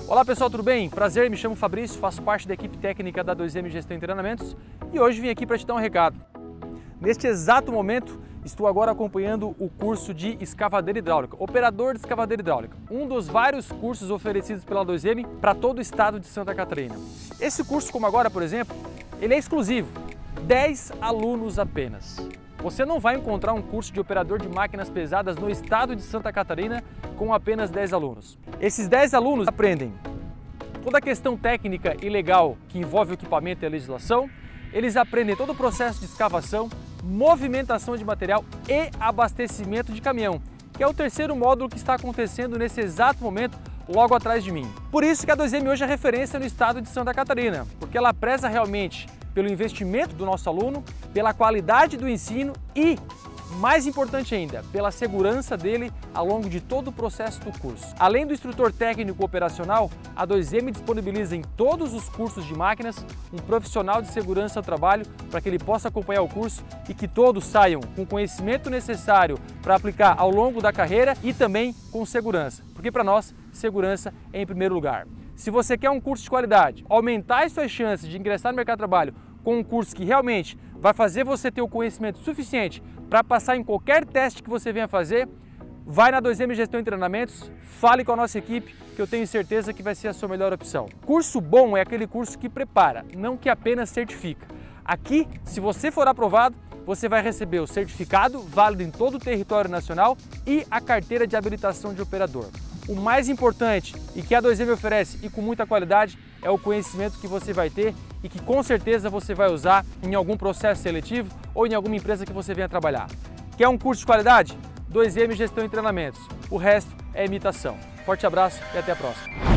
Olá pessoal, tudo bem? Prazer, me chamo Fabrício, faço parte da equipe técnica da 2M Gestão e Treinamentos e hoje vim aqui para te dar um recado. Neste exato momento, estou agora acompanhando o curso de escavadeira hidráulica, operador de escavadeira hidráulica, um dos vários cursos oferecidos pela 2M para todo o estado de Santa Catarina. Esse curso, como agora, por exemplo, ele é exclusivo, 10 alunos apenas. Você não vai encontrar um curso de operador de máquinas pesadas no estado de Santa Catarina com apenas 10 alunos. Esses 10 alunos aprendem toda a questão técnica e legal que envolve o equipamento e a legislação, eles aprendem todo o processo de escavação, movimentação de material e abastecimento de caminhão, que é o terceiro módulo que está acontecendo nesse exato momento logo atrás de mim. Por isso que a 2M hoje é referência no estado de Santa Catarina, porque ela preza realmente pelo investimento do nosso aluno, pela qualidade do ensino e, mais importante ainda, pela segurança dele ao longo de todo o processo do curso. Além do instrutor técnico operacional, a 2M disponibiliza em todos os cursos de máquinas um profissional de segurança do trabalho para que ele possa acompanhar o curso e que todos saiam com o conhecimento necessário para aplicar ao longo da carreira e também com segurança, porque para nós, segurança é em primeiro lugar. Se você quer um curso de qualidade, aumentar as suas chances de ingressar no mercado de trabalho com um curso que realmente vai fazer você ter o conhecimento suficiente para passar em qualquer teste que você venha fazer, vai na 2M Gestão e Treinamentos, fale com a nossa equipe, que eu tenho certeza que vai ser a sua melhor opção. Curso bom é aquele curso que prepara, não que apenas certifica. Aqui, se você for aprovado, você vai receber o certificado válido em todo o território nacional e a carteira de habilitação de operador. O mais importante e que a 2M oferece e com muita qualidade é o conhecimento que você vai ter e que com certeza você vai usar em algum processo seletivo ou em alguma empresa que você venha trabalhar. Quer um curso de qualidade? 2M Gestão e Treinamentos. O resto é imitação. Forte abraço e até a próxima.